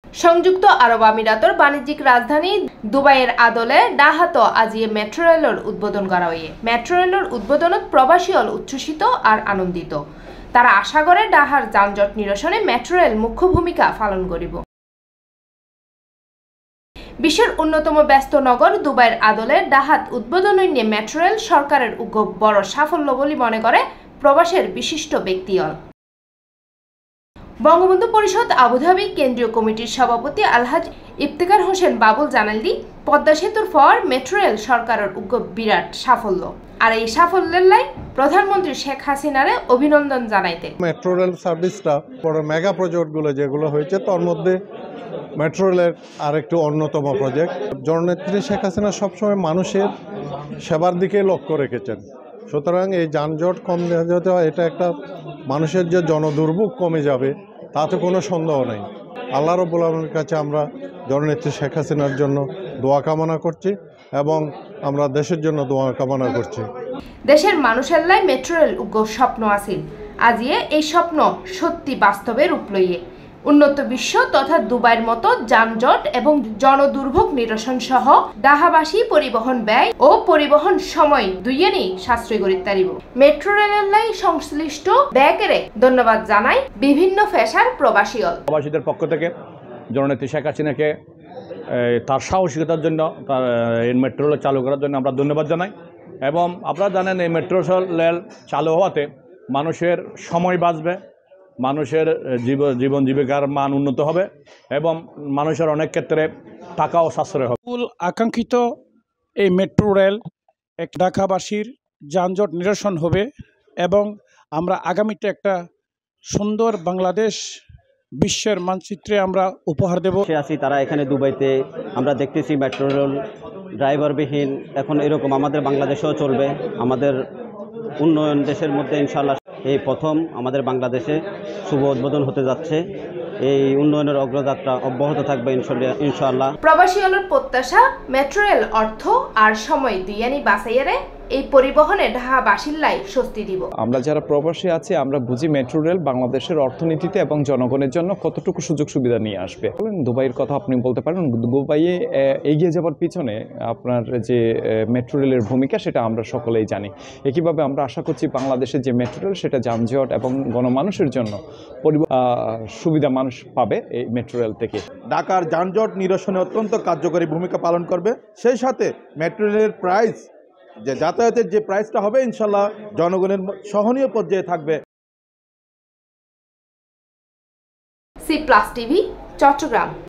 সংযুক্ত আরব আমিরাতর বাণিজ্যিক রাজধানী দুবাইয়ের আদলে ডাহাত আজিয়ে মেট্রো রেলর উদ্বোধন করা হয়ে মেট্রো রেলর উদ্বোধনত প্রবাসী হল উচ্ছ্বসিত আর আনন্দিত। তারা আশা করে ডাহার যানজট নিরসনে মেট্রো রেল মুখ্য ভূমিকা পালন করিব। বিশ্বের অন্যতম ব্যস্ত নগর দুবাইয়ের আদলে ডাহাত উদ্বোধন নিয়ে মেট্রো রেল সরকারের বড় সাফল্য বলে মনে করে প্রবাসের বিশিষ্ট ব্যক্তিগণ। বঙ্গবন্ধু পরিষদ আবুধাবি কেন্দ্রীয় কমিটির সভাপতি আলহাজ ইফতেখার হোসেন বাবুল জানালি, পদ্মা সেতুর পর মেট্রো রেল সরকারের বিরাট সাফল্য, আর এই সাফল্যের লাই প্রধানমন্ত্রী শেখ হাসিনারে অভিনন্দন জানাইতে। মেট্রো রেল সার্ভিসটা বড় মেগা প্রজেক্টগুলো যেগুলো হয়েছে তার মধ্যে মেট্রো রেলের আরেকটু অন্যতম প্রজেক্ট। জননেত্রী শেখ হাসিনা সবসময় মানুষের সেবার দিকে লক্ষ্য রেখেছেন, সুতরাং এই যানজট কম যাতে এটা একটা মানুষের যে জনদুর্ভোগ কমে যাবে তাতে কোনো সন্দেহ নেই। আল্লাহ রাব্বুল আলামিনের কাছে আমরা জননেত্রী শেখ হাসিনার জন্য দোয়া কামনা করছি এবং আমরা দেশের জন্য দোয়া কামনা করছি। দেশের মানুষের লাই মেট্রো রেল স্বপ্ন আছিল, আজিয়ে এই স্বপ্ন সত্যি বাস্তবে রূপ লইয়ে উন্নত বিশ্ব তথা দুবাইয়ের মতো যানজট এবং জনদুর্ভোগ নিরসন সহ ডাহাবাসী পরিবহন ব্যয় ও পরিবহন সময় দুইয়েরই সাশ্রয় করিতে পারিব। মেট্রো রেলের লাই সংশ্লিষ্ট ব্যয়কেরে ধন্যবাদ জানাই বিভিন্ন পেশার প্রবাসীদের পক্ষ থেকে জননেত্রী শেখ হাসিনাকে তার সাহসিকতার জন্য, তার এই মেট্রো রেল চালু করার জন্য আমরা ধন্যবাদ জানাই। এবং আপনারা জানেন এই মেট্রো রেল চালু হওয়াতে মানুষের সময় বাঁচবে, মানুষের জীবন জীবিকার মান উন্নত হবে এবং মানুষের অনেক ক্ষেত্রে টাকাও সাশ্রয় হবে। আকাঙ্ক্ষিত এই মেট্রো রেল এক ঢাকাবাসীর যানজট নিরসন হবে এবং আমরা আগামীতে একটা সুন্দর বাংলাদেশ বিশ্বের মানচিত্রে আমরা উপহার দেব। আছি তারা এখানে দুবাইতে আমরা দেখতেছি মেট্রো রেল ড্রাইভারবিহীন এখন এরকম আমাদের বাংলাদেশেও চলবে। আমাদের উন্নয়ন দেশের মধ্যে ইনশাআল্লাহ এই প্রথম আমাদের বাংলাদেশে শুভ উদ্বোধন হতে যাচ্ছে। এই উন্নয়নের অগ্রযাত্রা অব্যাহত থাকবে ইনশাআল্লাহ। প্রবাসী হলের প্রত্যাশা মেট্রো রেল অর্থ আর সময় দুইয়ানি বাঁচাইয়ারে এই পরিবহনে ঢাকাবাসীর লাই স্বস্তি দিব। আমরা যারা প্রবাসী আছি আমরা বুঝি মেট্রো রেল বাংলাদেশের অর্থনীতিতে এবং জনগণের জন্য কতটুকু সুযোগ সুবিধা নিয়ে আসবে। দুবাইয়ের কথা আপনি বলতে পারেন, দুবাইয়ে এগিয়ে যাওয়ার পিছনে আপনার যে মেট্রো রেলের ভূমিকা সেটা আমরা সকলেই জানি। একইভাবে আমরা আশা করছি বাংলাদেশের যে মেট্রো রেল সেটা যানজট এবং গণমানুষের জন্য সুবিধা মানুষ পাবে এই মেট্রো রেল থেকে। ঢাকার যানজট নিরসনে অত্যন্ত কার্যকরী ভূমিকা পালন করবে। সেই সাথে মেট্রো রেলের প্রাইস যে যাতায়াতের যে প্রাইসটা হবে ইনশাল্লাহ জনগণের সহনীয় পর্যায়ে থাকবে। Cplustv, চট্টগ্রাম।